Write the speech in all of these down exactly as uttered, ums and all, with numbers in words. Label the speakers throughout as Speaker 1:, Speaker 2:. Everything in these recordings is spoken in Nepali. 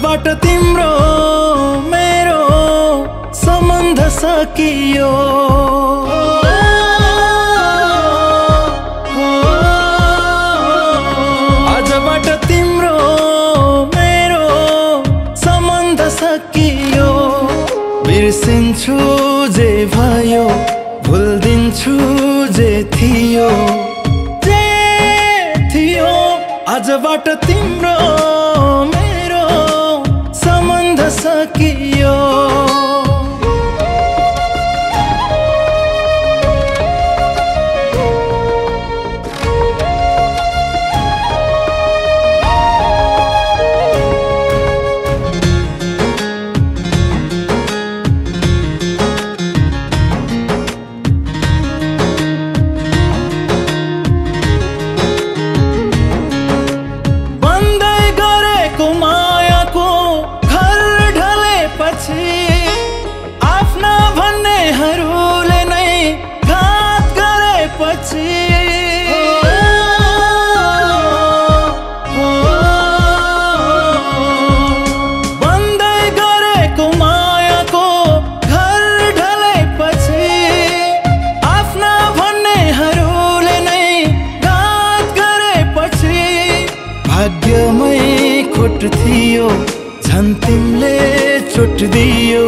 Speaker 1: आजबाट तिम्रो मेरो सम्बन्ध सकियो। आजबाट तिम्रो मेरो सम्बन्ध सकियो। बिर्सिन्छु जे भयो, भुल्दिन्छु जे थियो जे थियो। आजबाट तिम्रो मेरो सम्बन्ध सकियो। आफ्ना भन्नेहरूले नै घात गरेपछि बन्दै गरेको मायाको घर ढलेपछि आफ्ना भन्नेहरूले नै घात गरेपछि भाग्यमै खोट थियो, झन् तिमीले चोट दियो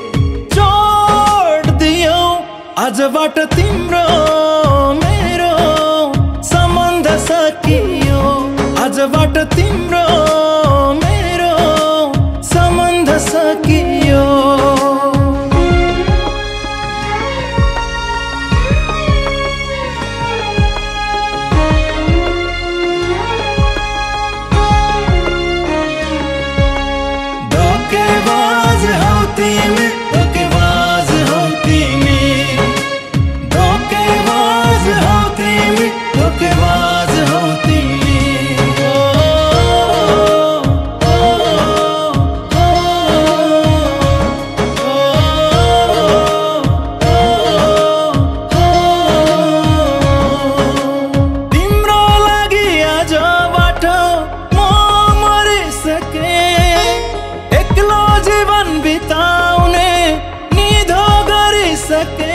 Speaker 1: चोट दियो। आजबाट तिम्रो मेरो सम्बन्ध सकियो। आजबाट तिम्रो मेरो सम्बन्ध सकियो। धोखेबाज हौ तिमी, धोखेबाज हौ तिमी, धोखेबाज हौ तिमी, धोखेबाज हौ तिमी। तिम्रो लागि आजबाट म मरिसके, एक्लो जीवन बिताउने निधो गरिसके।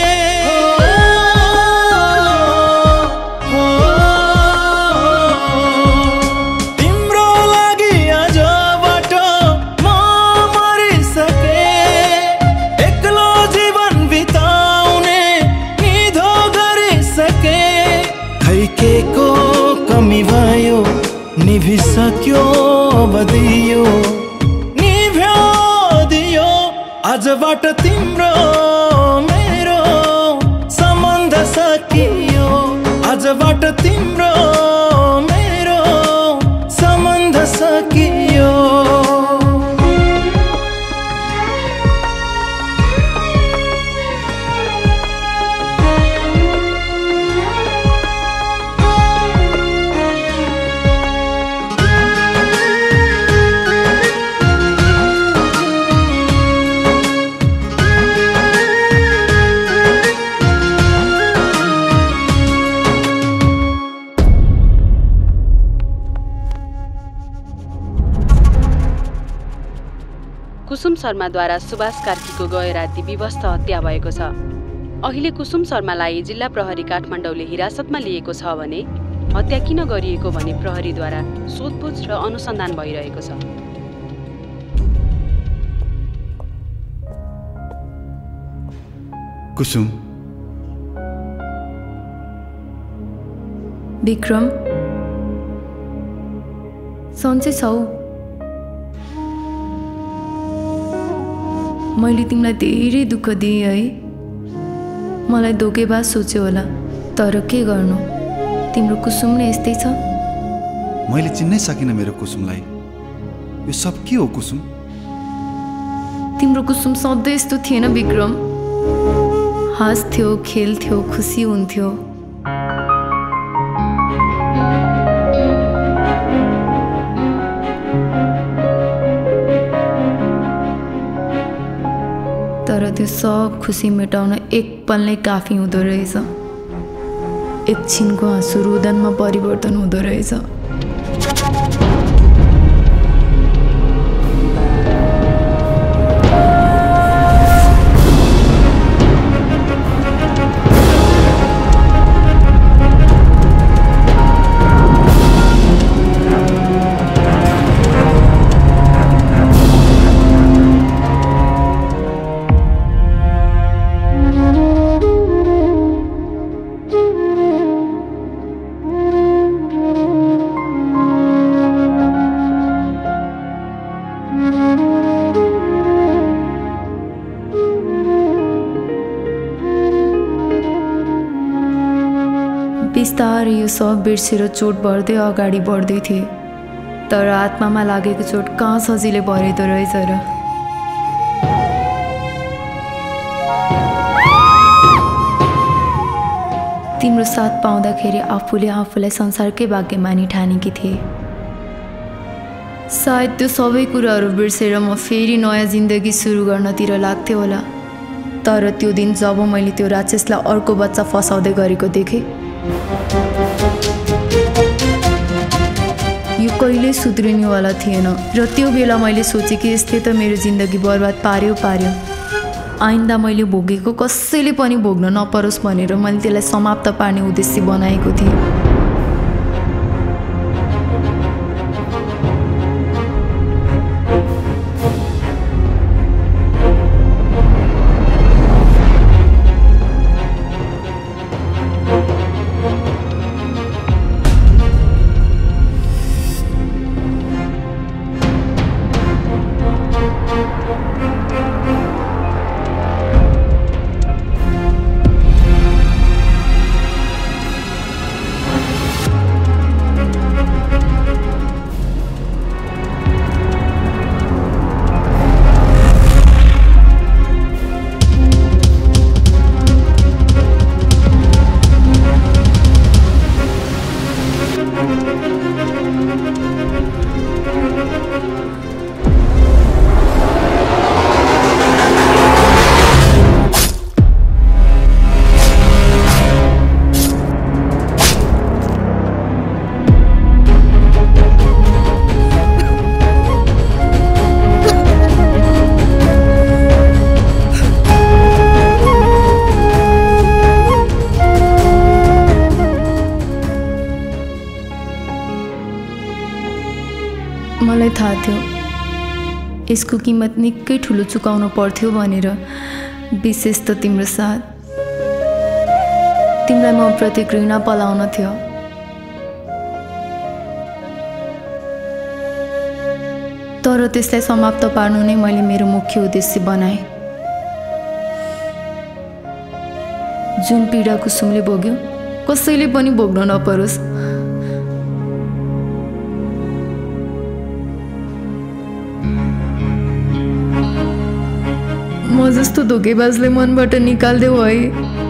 Speaker 1: तिम्रो लागि आजबाट म मरिसके, एक्लो जीवन बिताउने निधो गरिसके। खै के को कमी भयो, निभिसक्यो बदियो आजबाट तिम्रो मेरो सम्बन्ध सकियो। आजबाट तिम्रो मेरो सम्बन्ध सकियो।
Speaker 2: कुसुम शर्माद्वारा सुभाष कार्कीको गैरराती विवस्त हत्या भएको छ। अहिले कुसुम शर्मालाई जिल्ला प्रहरी काठमाडौँले हिरासतमा लिएको छ भने हत्या किन गरिएको भनी प्रहरीद्वारा सोधपुछ र अनुसन्धान भइरहेको छ।
Speaker 3: कुसुम,
Speaker 4: विक्रम सन्चै छौ? मैले तिमीलाई धेरै दुःख दिएँ है। मलाई धोकेबाज सोच्यो होला, तर के गर्नु, तिम्रो कुसुम नै यस्तै छ।
Speaker 3: मैले चिन्नै सकिनँ मेरो कुसुमलाई। यो सब के हो कुसुम?
Speaker 4: तिम्रो कुसुम सधैँ यस्तो थिएन विक्रम। हाँस्थ्यो, खेल्थ्यो, खुसी हुन्थ्यो। तर त्यो सब खुसी मेटाउन एक पल नै काफी हुँदो रहेछ। एकछिनको आँसु रुदनमा परिवर्तन हुँदो रहेछ। बिस्तारै यो सब बिर्सेर चोट बढ्दै अगाडि बढ्दै थिएँ, तर आत्मामा लागेको चोट कहाँ सजिलै भरेदो रहेछ र। तिम्रो साथ पाउँदाखेरि आफूले आफूलाई संसारकै भाग्यमानी ठानेकी थिएँ। सायद त्यो सबै कुराहरू बिर्सेर म फेरि नयाँ जिन्दगी सुरु गर्नतिर लाग्थ्यो होला। तर त्यो दिन जब मैले त्यो राक्षसलाई अर्को बच्चा फसाउँदै गरेको देखेँ, यो कहिल्यै सुध्रिनेवाला थिएन र त्यो बेला मैले सोचेँ कि यसले त मेरो जिन्दगी बर्बाद पार्यो पार्यो। आइन्दा मैले भोगेको कसैले पनि भोग्न नपरोस् भनेर मैले त्यसलाई समाप्त पार्ने उद्देश्य बनाएको थिएँ। मलाई थाहा थियो यसको कीमत निकै ठुलो चुकाउनु पर्थ्यो भनेर, विशेष त तिम्रो साथ। तिमीलाई म प्रति घृणा पलाउन थियो, तर त्यसलाई समाप्त पार्नु नै मैले मेरो मुख्य उद्देश्य बनाएँ। जुन पीडा कुसुमले भोग्यो कसैले पनि भोग्न नपरोस्। म जस्तो धोकेबाजले मनबाट निकाल्देऊ है।